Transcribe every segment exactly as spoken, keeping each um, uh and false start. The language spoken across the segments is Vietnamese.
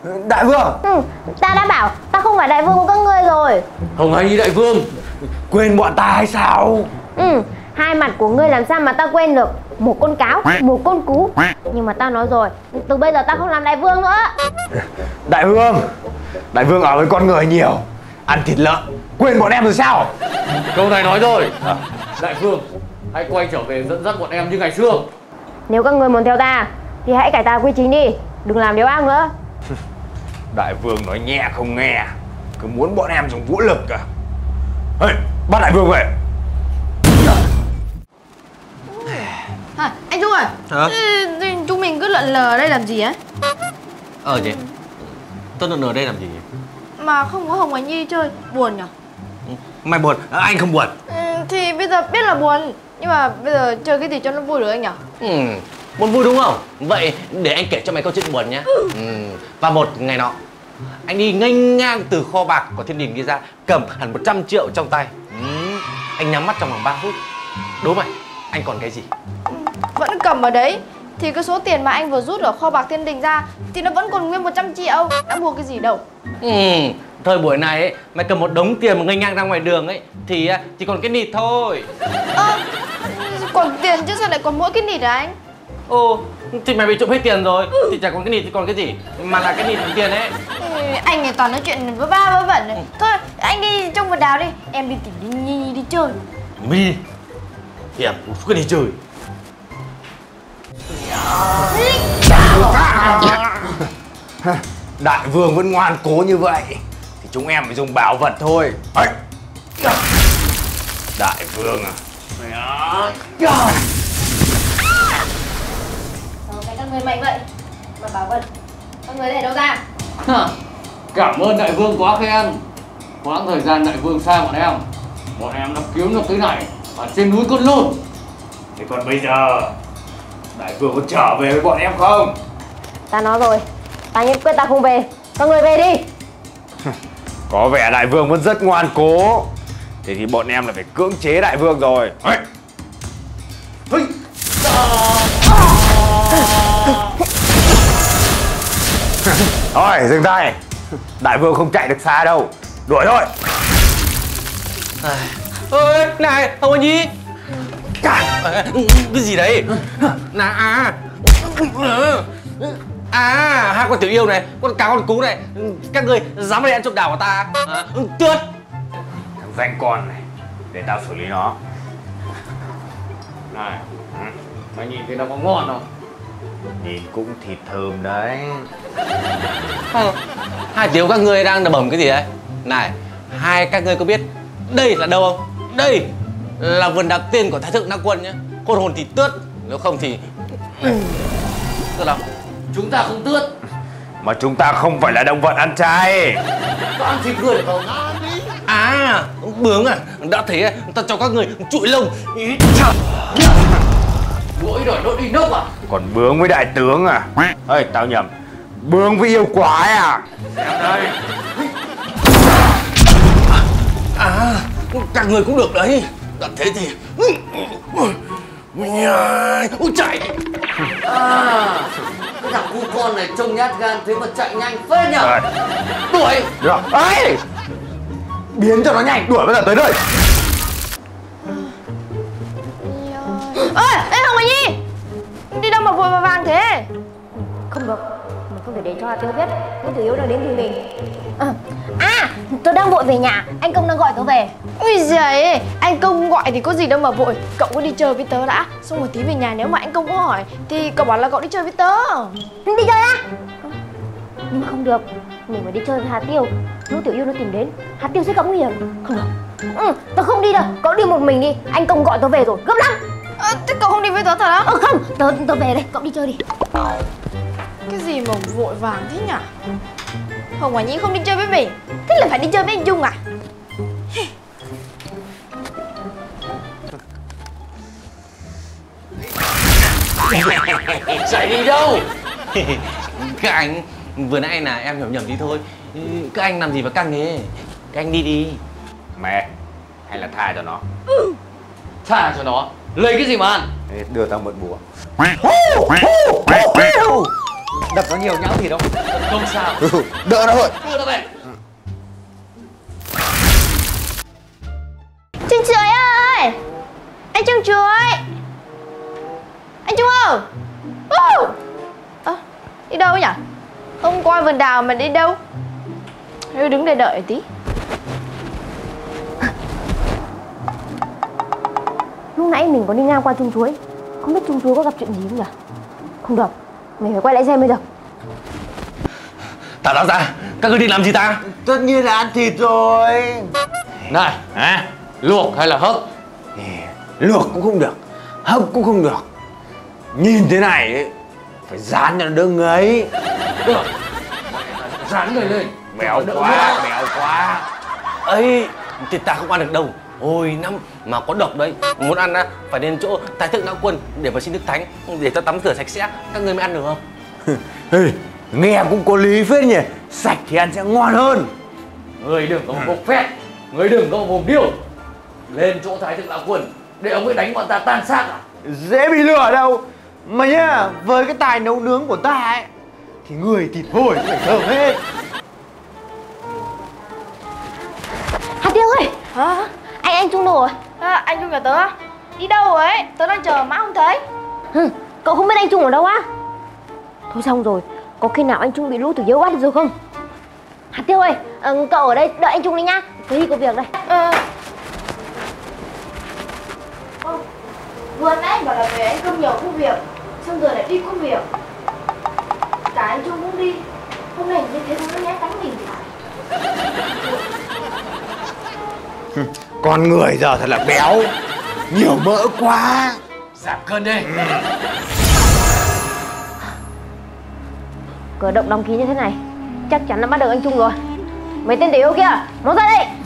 Đại vương. Ừ, ta đã bảo ta không phải đại vương của các ngươi rồi. Hồng Anh đại vương, Quên bọn ta hay sao? Ừ, hai mặt của ngươi làm sao mà ta quên được. Một con cáo, một con cú. Nhưng mà ta nói rồi, từ bây giờ ta không làm đại vương nữa. Đại vương, đại vương ở với con người nhiều, ăn thịt lợn, quên bọn em rồi sao? câu này nói rồi. Đại vương, hãy quay trở về dẫn dắt bọn em như ngày xưa. Nếu các ngươi muốn theo ta thì hãy cải tạo quy chính đi, đừng làm điều ác nữa. Đại vương nói nhẹ không nghe, cứ muốn bọn em dùng vũ lực à? Hey, bắt đại vương về. À, anh Trung ơi. Hả? Thế, chúng mình cứ lợn lờ ở đây làm gì á? Ờ chị, tôi lợn lờ ở đây làm gì? Mà không có Hồng Ánh Nhi đi chơi, buồn nhở? Mày buồn, à, anh không buồn. Ừ, thì bây giờ biết là buồn, nhưng mà bây giờ chơi cái gì cho nó vui được anh nhở? Ừ, buồn vui đúng không? Vậy để anh kể cho mày câu chuyện buồn nhé. Ừ. Và một ngày nọ, anh đi nghênh ngang từ kho bạc của Thiên Đình đi ra, cầm hẳn một trăm triệu trong tay. Ừ. Anh nhắm mắt trong vòng ba phút. Đố mày, anh còn cái gì? Ừ, vẫn cầm ở đấy. Thì cái số tiền mà anh vừa rút ở kho bạc Thiên Đình ra thì nó vẫn còn nguyên một trăm triệu. Đã mua cái gì đâu. Ừ. Thời buổi này ấy, mày cầm một đống tiền mà nghênh ngang ra ngoài đường ấy thì chỉ còn cái nịt thôi. Ơ, còn tiền chứ sao lại còn mỗi cái nịt à anh? Ồ, thì mày bị trộm hết tiền rồi. Ừ. Thì chả còn cái nịt thì còn cái gì, mà là cái nịt bằng tiền ấy. Ừ, anh này toàn nói chuyện vớ va vớ vẩn này. Ừ. Thôi anh đi trong vườn đào đi, em đi tìm đi Nhi đi chơi. Mi em một cái đi chơi. Đại vương vẫn ngoan cố như vậy thì chúng em phải dùng bảo vật thôi. Ấy. Đại vương à? Sao cái các ngươi mạnh vậy? Mà bảo vật các ngươi để đâu ra? Cảm ơn đại vương quá khen. Quãng thời gian đại vương xa bọn em, bọn em đã kiếm được cái này ở trên núi Côn Lôn. Thế còn bây giờ đại vương có trở về với bọn em không? Ta nói rồi, ta nhất quyết ta không về. Các người về đi. Có vẻ đại vương vẫn rất ngoan cố. Thế thì bọn em là phải cưỡng chế đại vương rồi. Hey. Hey. Thôi dừng tay. Đại vương không chạy được xa đâu, đuổi thôi. Ơi này Hồng Ánh Nhi, cái gì đấy? Là à à hai con tiểu yêu này, con cá con cú này, các người dám đi ăn trộm đào của ta à? Tuyệt. Thằng danh con này, để tao xử lý nó. Này, mày nhìn thấy nó có ngon không? Nhìn cũng thịt thơm đấy. À, hai tiểu các ngươi đang đầm bầm cái gì đấy? Này, hai các ngươi có biết đây là đâu không? Đây là vườn đặc tiên của Thái Thượng Đăng Quân nhé. Hồn hồn thì tước, nếu không thì tước đâu? Chúng ta không tước. Mà chúng ta không phải là động vật ăn chay. Có ăn thịt người được không? À, bướng à, đã thế ta cho các người trụi lông. Mỗi đòi đốt đi nốc à? Còn bướng với đại tướng à? Ê, tao nhầm. Bướng với yêu quái à? Xem đây. À, các người cũng được đấy. Đã thế thì ui chạy. À, cái thằng cu con này trông nhát gan thế mà chạy nhanh phết nhở? Rồi. Đuổi. Được. Ê! Biến cho nó nhanh, đuổi bây giờ tới đây. Ơi, ê Hồng Ánh Nhi, đi đâu mà vội mà vàng thế? Không được, mình không thể để cho Hà Tiêu biết Ngũ Tiểu Yêu đang đến tìm mình. À, à, tôi đang vội về nhà, anh Công đang gọi tôi về. Ui giời, anh Công gọi thì có gì đâu mà vội. Cậu cứ đi chơi với tớ đã, xong rồi tí về nhà nếu mà anh Công có hỏi thì cậu bảo là cậu đi chơi với tớ. Đi chơi á? Nhưng mà không được, mình phải đi chơi với Hà Tiêu. Ngũ Tiểu Yêu nó tìm đến, Hà Tiêu sẽ gặp nguy hiểm. Không được. Ừ, tớ không đi đâu, cậu đi một mình đi, anh Công gọi tớ về rồi, gấp lắm. À, thế cậu không đi với tớ thật á? Ừ không, tớ, tớ về đây, cậu đi chơi đi. Cái gì mà vội vàng thế nhỉ? Hồng Ánh Nhi không đi chơi với mình, thế là phải đi chơi với anh Dung à? Chạy đi đâu? Các anh, vừa nãy là em hiểu nhầm đi thôi. Các anh làm gì mà căng thế? Các anh đi đi. Mẹ, hay là tha cho nó. Ừ. Tha cho nó, lấy cái gì mà ăn? Ê, đưa tao mượn bùa. Đập nó nhiều nhão thì đâu. Không sao. Ừ, đỡ nó thôi. Đưa nó về. Trung Chuối ơi! Anh Trung Chuối! Anh Trung ơi! Ơ, à, đi đâu nhỉ? Hôm qua vườn đào mà đi đâu? Thôi đứng đây đợi tí. Lúc nãy mình có đi ngang qua Trung Chuối, không biết Trung Chuối có gặp chuyện gì không nhỉ? Không được, mình phải quay lại xem mới được. Thả nó ra, các ngươi định làm gì ta? Tất nhiên là ăn thịt rồi. Này, À, luộc hay là hấp? luộc cũng không được, hấp cũng không được. Nhìn thế này ấy, phải rán cho nó đỡ ngấy. Được. Dán người lên. Béo Đỡ quá, nữa. béo quá. Ấy, thì ta không ăn được đâu. Ôi năm mà có độc đấy. Muốn ăn á, phải đến chỗ Thái Thượng Lão Quân để mà xin Đức Thánh, để cho tắm rửa sạch sẽ. Các ngươi mới ăn được không? Ê, nghe cũng có lý phết nhỉ. Sạch thì ăn sẽ ngon hơn. Người đừng có một bộc phét, người đừng có một mồm điêu. Lên chỗ Thái Thượng Lão Quân để ông ấy đánh bọn ta tan xác à? Dễ bị lừa đâu. Mà nhá, với cái tài nấu nướng của ta ấy thì người thịt hôi phải thơm hết. Hạt Tiêu ơi! Hả? Anh anh Trung đâu rồi? À, anh Trung nhà tớ á? Đi đâu rồi ấy? Tớ đang chờ mãi không thấy. Hừ, cậu không biết anh Trung ở đâu á? Thôi xong rồi, có khi nào anh Trung bị lũ tử yêu bắt được rồi không? Hạt Tiêu ơi, ờ, cậu ở đây đợi anh Trung đi nhá. Tớ đi có việc đây. Ờ. Ô, vừa nãy bảo là về anh Công nhiều công việc, xong rồi lại đi công việc. Cả anh Trung cũng đi. Hôm nay như thế nó né tránh mình thì phải. Con người giờ thật là béo, nhiều mỡ quá. Giảm cân đi. Cửa động đóng kín như thế này, chắc chắn đã bắt được anh Trung rồi. Mấy tên tiểu yêu kia, mau ra đây!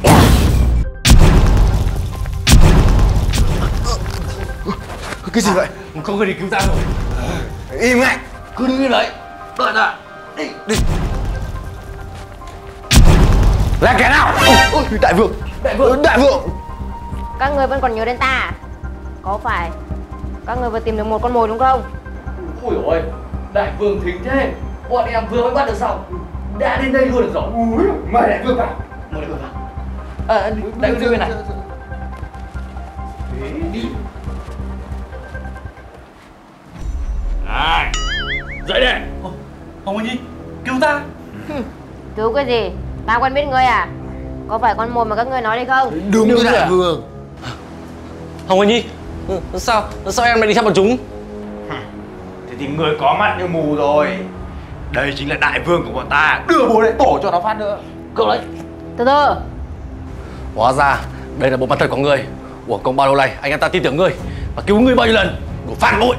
Cái gì vậy? Không người đi cứu ta rồi. Im ngay. Cứ đứng như đấy. Đợi ta. Đi, đi. Là kẻ nào? Ôi, ôi, đại vương. Đại vương. Đại vương. Các người vẫn còn nhớ đến ta à? Có phải các người vừa tìm được một con mồi đúng không? Ui ôi, đại vương thính thế. Bọn em vừa mới bắt được xong, đã đến đây luôn được rồi. Ui, mời đại vương vào. Mời đại vương vào. À, đại vương đi bên này. Thế đi. Này, dậy đây. Hồng Anh Nhi, cứu ta. Cứu cái gì? Ta quen biết ngươi à? Có phải con mồi mà các ngươi nói đây không? Đúng Đúng như rồi đại à? vương. Hồng Anh Nhi, ừ, sao sao em lại đi theo bọn chúng? Thế thì người có mắt như mù rồi. Đây chính là đại vương của bọn ta. Đưa bố đấy tổ cho nó phát nữa. Cậu đấy. Từ từ. Hóa ra đây là bộ mặt thật của người. Uổng công bao lâu nay anh em ta tin tưởng ngươi và cứu ngươi bao nhiêu lần, đủ phản bội.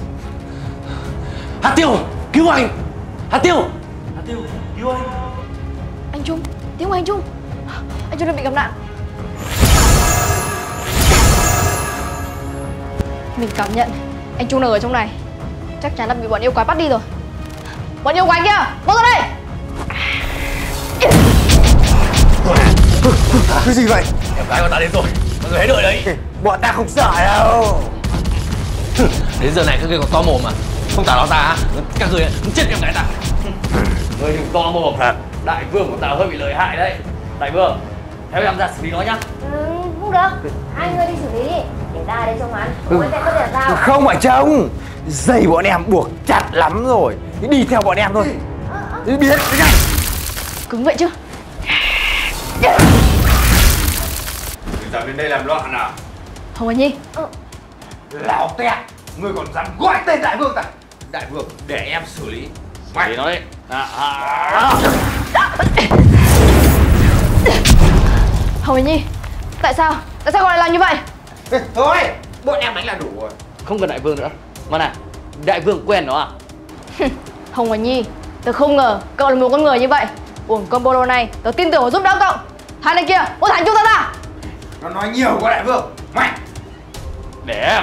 Hạt Tiêu, cứu anh. Hạt Tiêu, Hạt Tiêu, cứu anh. Anh Trung, tiếng của anh Trung. Anh Trung đã bị gặp nạn. Mình cảm nhận anh Trung đang ở trong này. Chắc chắn đã bị bọn yêu quái bắt đi rồi. Bọn yêu quái kia, mau ra đây. Cái gì vậy? Em gái của ta đến rồi, mọi người hãy đợi đấy. Bọn ta không sợ đâu. Đến giờ này các ngươi còn to mồm mà không thả nó ra á, các ngươi chết em gái ta. Người đừng to mồm. Đại vương của ta hơi bị lợi hại đấy. Đại vương, theo em ra xử lý nó nhá. Ừ, không được. Hai người đi xử lý đi. Để ta ở đây trông hắn. Không có có thể là sao? Không phải trông. Dây bọn em buộc chặt lắm rồi. Đi theo bọn em thôi. Đi biết cái này. Cứng vậy chứ. Dám đến đây làm loạn à? Hồng Anh Nhi. Lão tẹt. Ngươi còn dám gọi tên đại vương ta? Đại vương, để em xử lý. Xử lý nó đi. À, à, à. Hồng Anh Nhi, tại sao? Tại sao cậu lại làm như vậy? Thôi, bọn em đánh là đủ rồi. Không cần đại vương nữa. Mà này, đại vương quen nó à? Hồng Anh Nhi, tớ không ngờ cậu là một con người như vậy. Uổng công bolo này, tớ tin tưởng và giúp đỡ cậu. Hai này kia, mau thẳng chúng ta ra. Nó nói nhiều quá đại vương. Mày. Để em.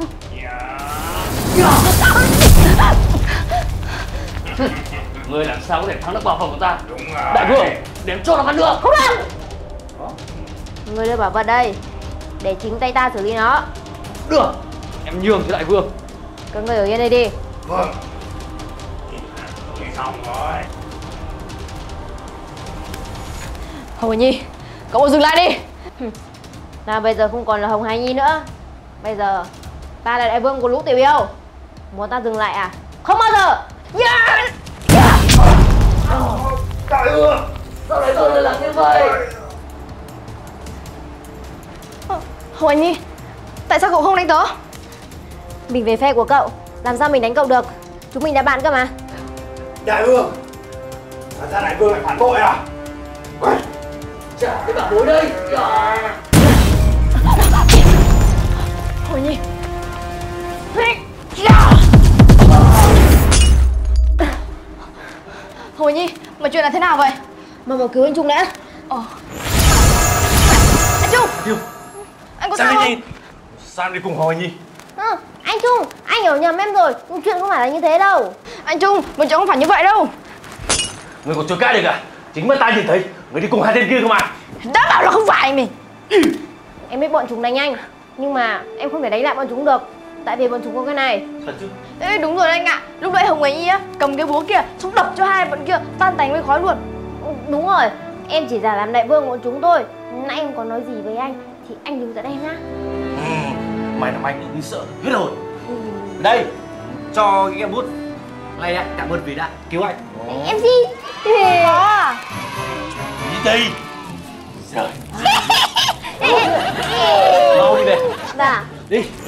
Người làm sao có thể thắng được bảo vật của ta? Đúng rồi. Đại vương, để em cho nó ăn được. Không được. Ngươi đưa bảo vật đây. Để chính tay ta xử lý nó. Được, em nhường cho đại vương. Các người ở yên đây đi. Vâng. xong rồi. Hồng Hải Nhi, cậu mau dừng lại đi. Nào bây giờ không còn là Hồng Hải Nhi nữa. Bây giờ ta là đại vương của lũ tiểu yêu. Muốn ta dừng lại à? Không bao giờ. Yeah! Yeah! Đại vương, sao lại tôi lại làm như vậy? Hồng Hải Nhi, tại sao cậu không đánh tớ? Mình về phe của cậu, làm sao mình đánh cậu được? Chúng mình là bạn cơ mà. Đại vương, hóa ra đại vương lại phản bội à? Trả cái bảo bối đây. Hồng Hải Nhi. Hồng Hải Nhi, mà chuyện là thế nào vậy? Mà mau cứu anh Trung đã. Ờ. Anh Trung. Tiêu. Anh có sao không? Sao đi cùng Hồng Hải Nhi? Ừ, anh Trung, anh hiểu nhầm em rồi. Chuyện không phải là như thế đâu. Anh Trung, mọi chuyện không phải như vậy đâu. Người còn chối cãi được à? Chính mắt ta nhìn thấy người đi cùng hai tên kia cơ mà. Đã bảo là không phải mình. Em biết bọn chúng đánh anh, nhưng mà em không thể đánh lại bọn chúng được. Tại vì bọn chúng có cái này. Thật chứ? Ê, đúng rồi anh ạ. Lúc đấy Hồng Hải Nhi á cầm cái búa kia, xong đập cho hai bọn kia tan tành với khói luôn. Ừ, đúng rồi, em chỉ giả làm đại vương của bọn chúng thôi. Nãy em có nói gì với anh thì anh đừng giận em nhá. Ừ, mày làm anh tự nhiên sợ hết rồi. Ừ. Đây, cho cái kẹo bút này ạ, cảm ơn vì đã cứu anh. Em gì? Có à? Đi đây. Rồi. Mau đi về. Dạ. Đi.